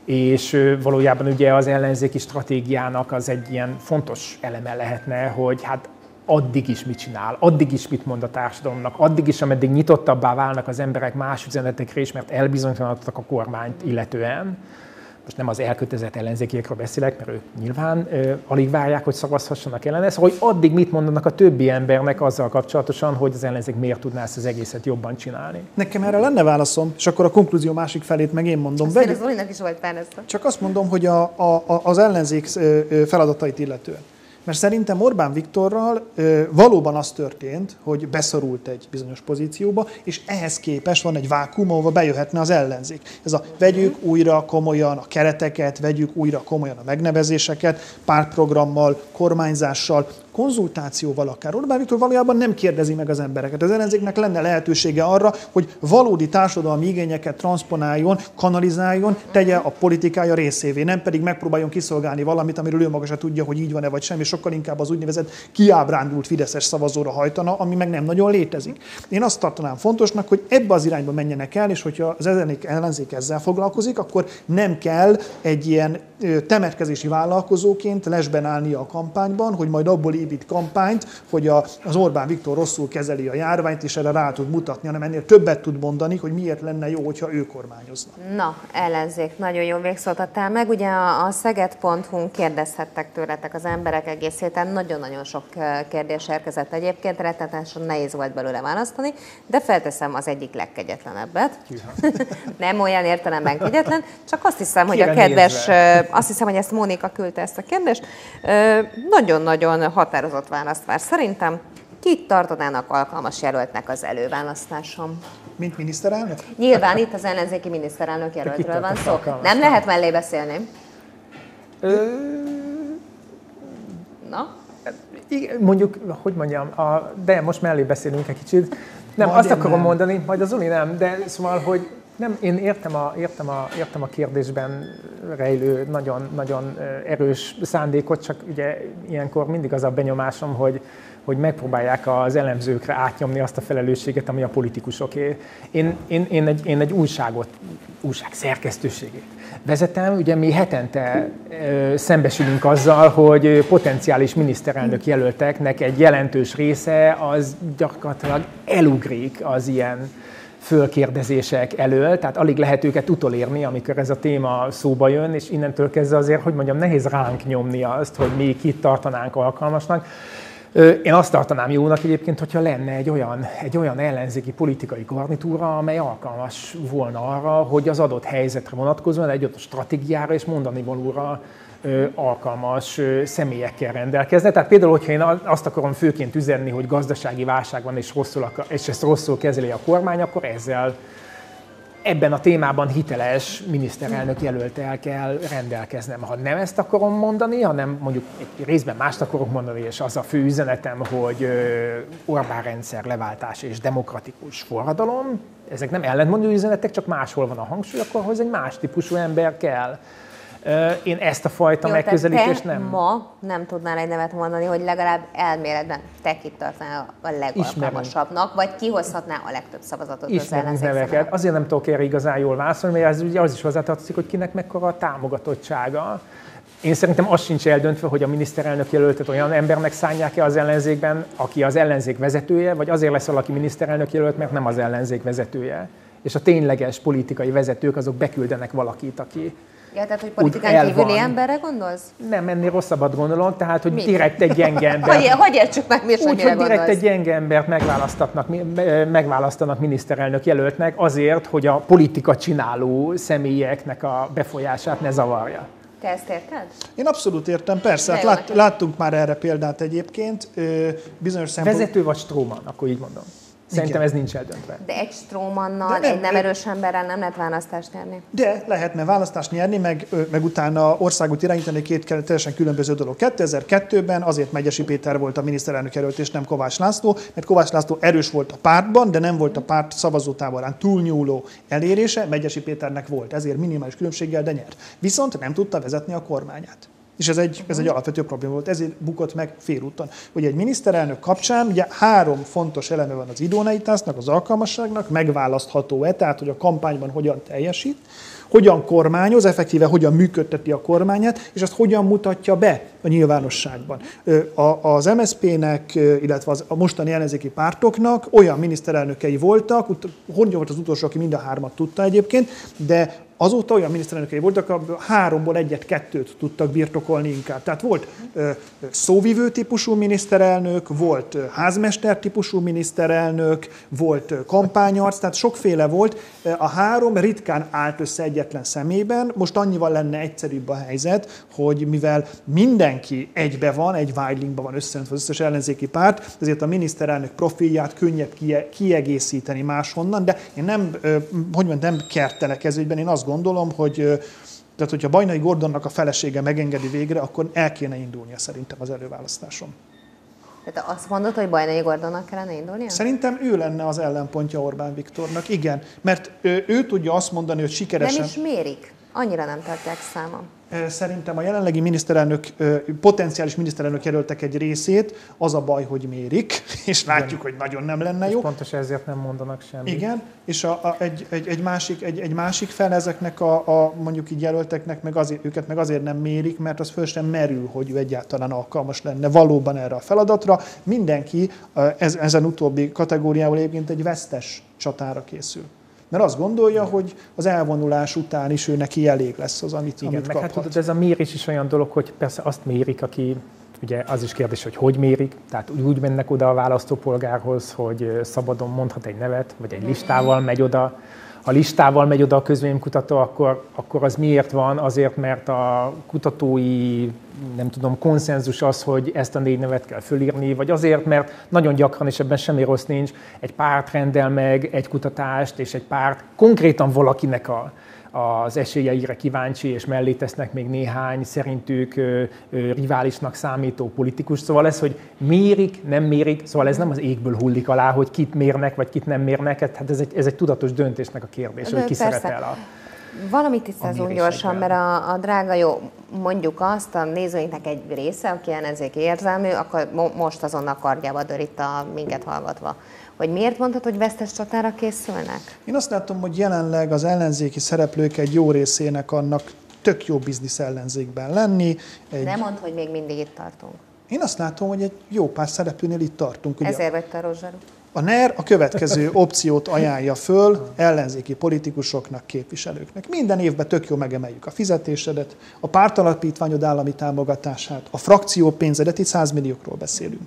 és valójában ugye az ellenzéki stratégiának az egy ilyen fontos eleme lehetne, hogy hát addig is mit csinál, addig is mit mond a társadalomnak, addig is, ameddig nyitottabbá válnak az emberek más üzenetekre is, mert elbizonytalanodtak a kormányt illetően. Most nem az elkötelezett ellenzékiekről beszélek, mert ők nyilván alig várják, hogy szavazhassanak ellene, szóval hogy addig mit mondanak a többi embernek azzal kapcsolatosan, hogy az ellenzék miért tudná ezt az egészet jobban csinálni. Nekem erre lenne válaszom, és akkor a konklúzió másik felét meg én mondom. Azt Zolinak is volt válasza. Csak azt mondom, hogy az ellenzék feladatait illetően. Mert szerintem Orbán Viktorral valóban az történt, hogy beszorult egy bizonyos pozícióba, és ehhez képest van egy vákuum, ahova bejöhetne az ellenzék. Ez a vegyük újra komolyan a kereteket, vegyük újra komolyan a megnevezéseket, pártprogrammal, kormányzással, konzultációval akár. Orbán Viktor valójában nem kérdezi meg az embereket. Az ellenzéknek lenne lehetősége arra, hogy valódi társadalmi igényeket transponáljon, kanalizáljon, tegye a politikája részévé, nem pedig megpróbáljon kiszolgálni valamit, amiről ő maga se tudja, hogy így van-e vagy sem, és sokkal inkább az úgynevezett kiábrándult fideszes szavazóra hajtana, ami meg nem nagyon létezik. Én azt tartanám fontosnak, hogy ebbe az irányba menjenek el, és hogyha az ellenzék ezzel foglalkozik, akkor nem kell egy ilyen temetkezési vállalkozóként lesben állnia a kampányban, hogy majd abból épít kampányt, hogy az Orbán Viktor rosszul kezeli a járványt, és erre rá tud mutatni, hanem ennél többet tud mondani, hogy miért lenne jó, hogyha ő kormányozna. Na, ellenzék, nagyon jó végszót adtál meg. Ugye a Szeged.hu-n kérdezhettek tőletek az emberek egész héten, nagyon-nagyon sok kérdés érkezett egyébként, rettenetesen nehéz volt belőle választani, de felteszem az egyik legkegyetlenebbet. Nem olyan értelemben kegyetlen, csak azt hiszem, hogy a kedves, azt hiszem, hogy ezt Mónika küldte ezt a kérdést, nagyon-nagyon határozott választ vár. Szerintem kit tartanának alkalmas jelöltnek az előválasztáson? Mint miniszterelnök? Nyilván itt az ellenzéki miniszterelnök jelöltről van szó. Nem lehet mellé beszélni? Na? Mondjuk, hogy mondjam, de most mellé beszélünk egy kicsit. Nem, azt akarom mondani, majd az Zoli nem, de szóval, hogy nem, én értem a kérdésben rejlő nagyon erős szándékot, csak ugye ilyenkor mindig az a benyomásom, hogy megpróbálják az elemzőkre átnyomni azt a felelősséget, ami a politikusoké. Én egy újság szerkesztőségét vezetem, ugye mi hetente szembesülünk azzal, hogy potenciális miniszterelnök jelölteknek egy jelentős része az gyakorlatilag elugrik az ilyen fölkérdezések elől, tehát alig lehet őket utolérni, amikor ez a téma szóba jön, és innentől kezdve azért, hogy mondjam, nehéz ránk nyomni azt, hogy mi kit tartanánk alkalmasnak. Én azt tartanám jónak egyébként, hogyha lenne egy olyan ellenzéki politikai garnitúra, amely alkalmas volna arra, hogy az adott helyzetre vonatkozóan egy adott stratégiára és mondani valóra alkalmas személyekkel rendelkezne. Tehát például, hogyha én azt akarom főként üzenni, hogy gazdasági válság van és ezt rosszul kezeli a kormány, akkor ezzel ebben a témában hiteles miniszterelnök jelölttel kell rendelkeznem. Ha nem ezt akarom mondani, hanem mondjuk egy részben mást akarok mondani, és az a fő üzenetem, hogy Orbán rendszer leváltása és demokratikus forradalom, ezek nem ellentmondó üzenetek, csak máshol van a hangsúly, akkor ahhoz egy más típusú ember kell. Én ezt a fajta megközelítést nem... ma nem tudnál egy nevet mondani, hogy legalább elméletben te kit tartanál a legalkalmasabbnak, vagy kihozhatná a legtöbb szavazatot az ellenzék neveket. Azért nem tudok erre igazán jól válaszolni, mert ez ugye az is hozzátartozik, hogy kinek mekkora a támogatottsága. Én szerintem az sincs eldöntve, hogy a miniszterelnök jelöltet olyan embernek szánják-e az ellenzékben, aki az ellenzék vezetője, vagy azért lesz valaki miniszterelnök jelölt, mert nem az ellenzék vezetője. És a tényleges politikai vezetők azok beküldenek valakit, aki ja, tehát, hogy politikán kívüli emberre gondolsz? Nem, ennél rosszabbat gondolok, tehát, hogy direkt egy gyenge ember. Hogy értsük meg, mi is, úgy, hogy direkt egy gyenge embert megválasztanak miniszterelnök jelöltnek azért, hogy a politika csináló személyeknek a befolyását ne zavarja. Te ezt érted? Én abszolút értem, persze. Hát láttunk már erre példát egyébként. Bizonyos Vezető vagy stróman, akkor így mondom. Szerintem ez nincs eldöntve. De egy strómannal, egy nem erős emberrel nem lehet választást nyerni. De lehetne választást nyerni, meg utána országot irányítani, két teljesen különböző dolog. 2002-ben azért Megyesi Péter volt a miniszterelnök jelölt, és nem Kovács László, mert Kovács László erős volt a pártban, de nem volt a párt szavazótáborán túlnyúló elérése, Megyesi Péternek volt, ezért minimális különbséggel, de nyert. Viszont nem tudta vezetni a kormányát. És ez egy alapvető probléma volt, ezért bukott meg félúton. Ugye egy miniszterelnök kapcsán ugye 3 fontos eleme van az idoneitásnak, az alkalmasságnak, megválasztható-e, tehát hogy a kampányban hogyan teljesít, hogyan kormányoz, effektíve hogyan működteti a kormányát, és azt hogyan mutatja be a nyilvánosságban. Az MSZP-nek, illetve a mostani ellenzéki pártoknak olyan miniszterelnökei voltak, Horthy volt az utolsó, aki mind a 3-at tudta egyébként, de azóta olyan miniszterelnökei voltak, a 3-ból 1-2 tudtak birtokolni inkább. Tehát volt szóvivő típusú miniszterelnök, volt házmester típusú miniszterelnök, volt kampányarc, tehát sokféle volt. A 3 ritkán állt össze egyetlen személyben. Most annyival lenne egyszerűbb a helyzet, hogy mivel mindenki egybe van, egy Weidlingban van összeöntve az összes ellenzéki párt, ezért a miniszterelnök profilját könnyebb kiegészíteni máshonnan, de én nem kertelek ez ügyben, én azt gondolom, hogy tehát, hogyha Bajnai Gordonnak a felesége megengedi végre, akkor el kéne indulnia szerintem az előválasztáson. Tehát azt mondod, hogy Bajnai Gordonnak kellene indulnia? Szerintem ő lenne az ellenpontja Orbán Viktornak, igen. Mert ő tudja azt mondani, hogy sikeresen... Nem is mérik. Annyira nem tartják számon. Szerintem a jelenlegi miniszterelnök, potenciális miniszterelnök jelöltek egy részét, az a baj, hogy mérik, és látjuk, hogy nagyon nem lenne jó. És pontosan ezért nem mondanak semmit. Igen, és egy másik fel ezeknek mondjuk így jelölteknek, őket meg azért nem mérik, mert az föl sem merül, hogy ő egyáltalán alkalmas lenne valóban erre a feladatra. Mindenki ezen utóbbi kategóriával egyébként egy vesztes csatára készül. Mert azt gondolja, hogy az elvonulás után is ő neki elég lesz az, amit kaphat. Hát tudod, ez a mérés is olyan dolog, hogy persze azt mérik, aki, ugye az is kérdés, hogy mérik, tehát úgy mennek oda a választópolgárhoz, hogy szabadon mondhat egy nevet, vagy egy listával megy oda. Ha listával megy oda a közvéleménykutató, akkor az miért van? Azért, mert a kutatói, nem tudom, konszenzus az, hogy ezt a 4 nevet kell fölírni, vagy azért, mert nagyon gyakran, és ebben semmi rossz nincs, egy párt rendel meg egy kutatást, és egy párt konkrétan valakinek az esélyeire kíváncsi, és mellé tesznek még néhány szerintük riválisnak számító politikus. Szóval ez, hogy mérik, nem mérik, szóval ez nem az égből hullik alá, hogy kit mérnek, vagy kit nem mérnek, hát ez egy tudatos döntésnek a kérdés, hogy ki szerepel a... Valamit tisztázunk gyorsan, mert a drága jó, mondjuk azt, a nézőinknek egy része, aki ellenzéki érzelmű, akkor most azonnal kardjába dör itt minket hallgatva. Hogy miért mondtad, hogy vesztes csatára készülnek? Én azt látom, hogy jelenleg az ellenzéki szereplők egy jó részének annak tök jó biznisz ellenzékben lenni. Nem mondd, hogy még mindig itt tartunk. Én azt látom, hogy egy jó pár szereplőnél itt tartunk. Ugye? Ezért vett a rozsarú. A NER a következő opciót ajánlja föl ellenzéki politikusoknak, képviselőknek. Minden évben tök jó megemeljük a fizetésedet, a pártalapítványod állami támogatását, a frakciópénzedet, itt 100 milliókról beszélünk.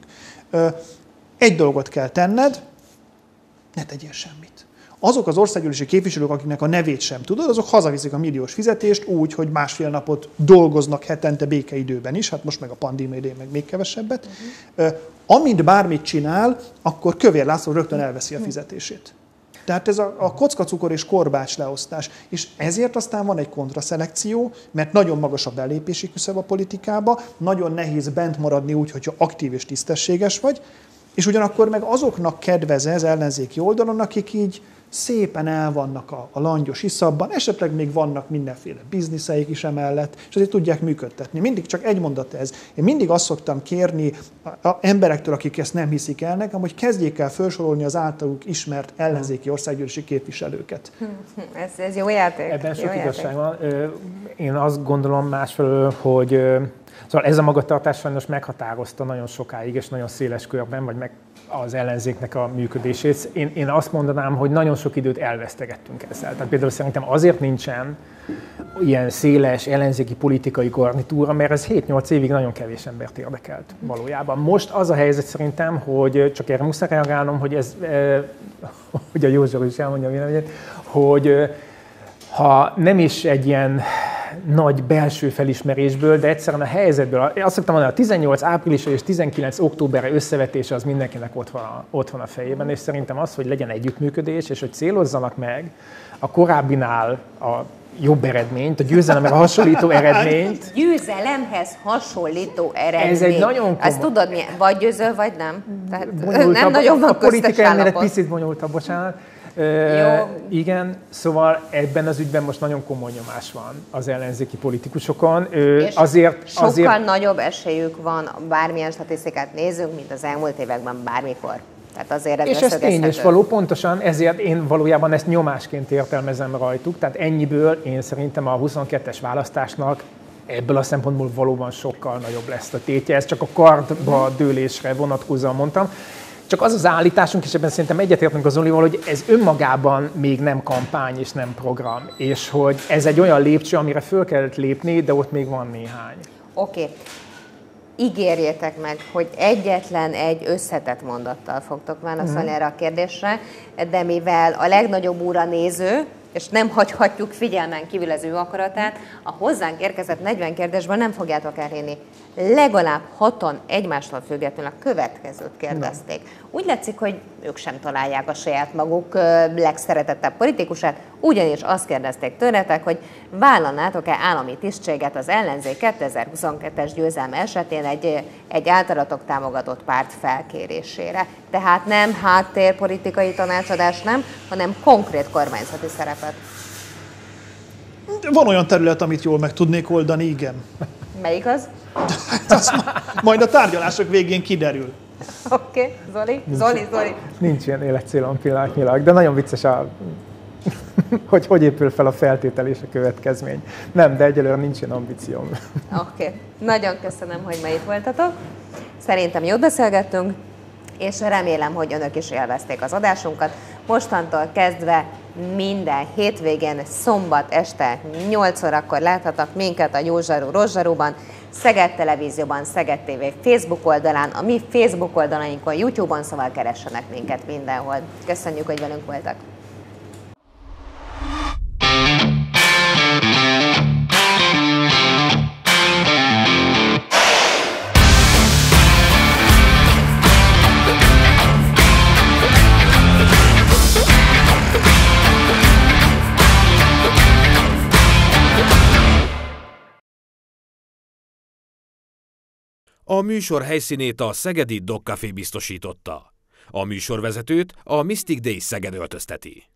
Egy dolgot kell tenned, ne tegyél semmit. Azok az országgyűlési képviselők, akiknek a nevét sem tudod, azok hazaviszik a milliós fizetést úgy, hogy 1,5 napot dolgoznak hetente békeidőben is, hát most meg a pandémia idején meg még kevesebbet. Amint bármit csinál, akkor Kövér László rögtön elveszi a fizetését. Tehát ez a kockacukor és korbács leosztás. És ezért aztán van egy kontraszelekció, mert nagyon magas a belépési küszöb a politikába, nagyon nehéz bent maradni úgy, hogyha aktív és tisztességes vagy, és ugyanakkor meg azoknak kedvez ez ellenzéki oldalon, akik így szépen el vannak a langyos iszapban, esetleg még vannak mindenféle bizniszeik is emellett, és azért tudják működtetni. Mindig csak egy mondat ez. Én mindig azt szoktam kérni a emberektől, akik ezt nem hiszik el nekem, hogy kezdjék el felsorolni az általuk ismert ellenzéki országgyűlési képviselőket. Ez jó játék. Ebben sok igazság van. Én azt gondolom másfelől, hogy szóval ez a magatartás sajnos meghatározta nagyon sokáig, és nagyon széles körben, vagy meg az ellenzéknek a működését. Én azt mondanám, hogy nagyon sok időt elvesztegettünk ezzel. Tehát például szerintem azért nincsen ilyen széles ellenzéki politikai garnitúra, mert ez 7-8 évig nagyon kevés embert érdekelt valójában. Most az a helyzet szerintem, hogy csak erre muszáj reagálnom, hogy ez, hogy a József is elmondja a véleményét, hogy ha nem is egy ilyen nagy belső felismerésből, de egyszerűen a helyzetből, azt szoktam mondani, a 18 április és 19 októberre összevetése az mindenkinek ott van a fejében, és szerintem az, hogy legyen együttműködés, és hogy célozzanak meg a korábbinál a jobb eredményt, a győzelemre hasonlító eredményt. Győzelemhez hasonlító eredmény. Ez egy nagyon komoly. Azt tudod milyen? Vagy győzöl, vagy nem. Tehát nem nagyon van a politika köztes ennél egy állapot. picit bonyolultabb, bocsánat. Igen, szóval ebben az ügyben most nagyon komoly nyomás van az ellenzéki politikusokon. És sokkal nagyobb esélyük van, bármilyen statisztikát nézünk, mint az elmúlt években bármikor. Tehát azért ez és ez tény és való, pontosan ezért én valójában ezt nyomásként értelmezem rajtuk, tehát ennyiből én szerintem a 22-es választásnak ebből a szempontból valóban sokkal nagyobb lesz a tétje. Ez csak a kardba dőlésre vonatkozóan mondtam. Csak az az állításunk, és ebben szerintem egyetértünk az Zolival, hogy ez önmagában még nem kampány és nem program, és hogy ez egy olyan lépcső, amire föl kellett lépni, de ott még van néhány. Oké. Ígérjétek meg, hogy egyetlen egy összetett mondattal fogtok válaszolni erre a kérdésre, de mivel a legnagyobb úra néző, és nem hagyhatjuk figyelmen kívül az ő akaratát, a hozzánk érkezett 40 kérdésben nem fogjátok elhinni. Legalább 6-an egymástól függetlenül a következőt kérdezték. Úgy látszik, hogy ők sem találják a saját maguk legszeretettebb politikusát, ugyanis azt kérdezték tőletek, hogy vállalnátok-e állami tisztséget az ellenzék 2022-es győzelme esetén egy általatok támogatott párt felkérésére. Tehát nem háttérpolitikai tanácsadás, nem, hanem konkrét kormányzati szerepet. Van olyan terület, amit jól meg tudnék oldani, igen. Melyik az? Majd a tárgyalások végén kiderül. Oké, Zoli. Nincs ilyen életcélom pillanatnyilag, de nagyon vicces hogy épül fel a feltétel és a következmény. Nem, de egyelőre nincs ilyen ambícióm. Oké. Nagyon köszönöm, hogy ma itt voltatok. Szerintem jót beszélgettünk, és remélem, hogy önök is élvezték az adásunkat. Mostantól kezdve minden hétvégén, szombat este 8 órakor láthatnak minket a Józsarú Rozsarúban, Szeged Televízióban, Szeged TV Facebook oldalán, a mi Facebook oldalainkon, YouTube-on, szóval keressenek minket mindenhol. Köszönjük, hogy velünk voltak! A műsor helyszínét a szegedi Dog Café biztosította. A műsorvezetőt a Mystic Days Szeged öltözteti.